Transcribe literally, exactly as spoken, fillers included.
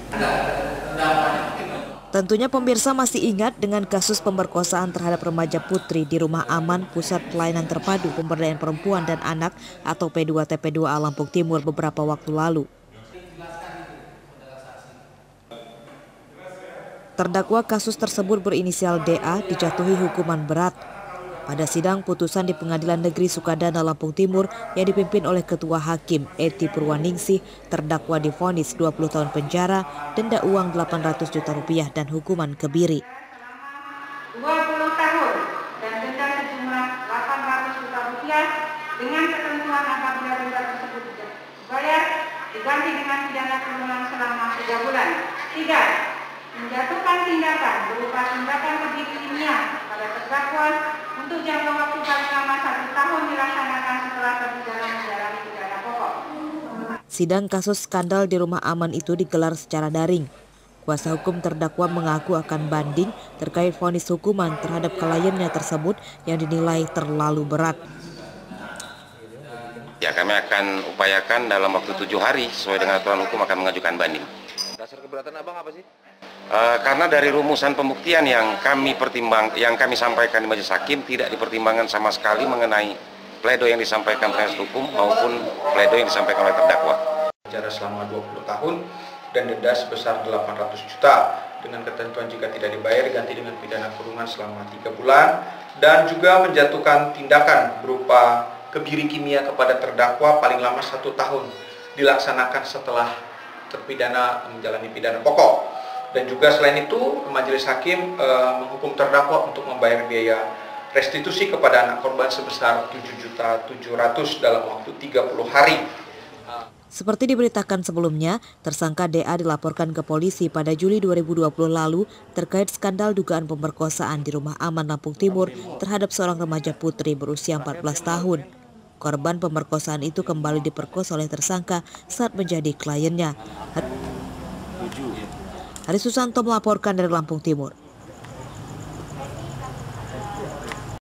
Tentunya pemirsa masih ingat dengan kasus pemerkosaan terhadap remaja putri di Rumah Aman Pusat Pelayanan Terpadu Pemberdayaan Perempuan dan Anak atau P dua T P dua A Lampung Timur beberapa waktu lalu. Terdakwa kasus tersebut berinisial D A dijatuhi hukuman berat. Pada sidang putusan di Pengadilan Negeri Sukadana Lampung Timur yang dipimpin oleh Ketua Hakim Eti Purwaningsih, terdakwa divonis dua puluh tahun penjara, denda uang delapan ratus juta rupiah dan hukuman kebiri. dua puluh tahun dan denda sejumlah delapan ratus juta rupiah dengan ketentuan apabila denda tersebut tidak dibayar diganti dengan pidana kurungan selama tiga bulan. Tiga, menjatuhkan tindakan berupa tindakan kebiri kimia pada terdakwa untuk jangka waktu paling lama satu tahun dilaksanakan setelah terpidana menjalani pidana pokok. Sidang kasus skandal di Rumah Aman itu digelar secara daring. Kuasa hukum terdakwa mengaku akan banding terkait vonis hukuman terhadap kliennya tersebut yang dinilai terlalu berat. Ya, kami akan upayakan dalam waktu tujuh hari sesuai dengan aturan hukum akan mengajukan banding. Dasar keberatan abang apa sih? Uh, karena dari rumusan pembuktian yang kami pertimbang, yang kami sampaikan di majelis hakim tidak dipertimbangkan sama sekali mengenai pledoi yang disampaikan penasihat hukum maupun pledoi yang disampaikan oleh terdakwa. Penjara selama dua puluh tahun dan denda sebesar delapan ratus juta dengan ketentuan jika tidak dibayar diganti dengan pidana kurungan selama tiga bulan dan juga menjatuhkan tindakan berupa kebiri kimia kepada terdakwa paling lama satu tahun dilaksanakan setelah terpidana menjalani pidana pokok. Dan juga selain itu majelis hakim e, menghukum terdakwa untuk membayar biaya restitusi kepada anak korban sebesar tujuh juta tujuh ratus ribu dalam waktu tiga puluh hari. Seperti diberitakan sebelumnya, tersangka D A dilaporkan ke polisi pada Juli dua ribu dua puluh lalu terkait skandal dugaan pemerkosaan di Rumah Aman Lampung Timur terhadap seorang remaja putri berusia empat belas tahun. Korban pemerkosaan itu kembali diperkosa oleh tersangka saat menjadi kliennya. Hari Susanto melaporkan dari Lampung Timur.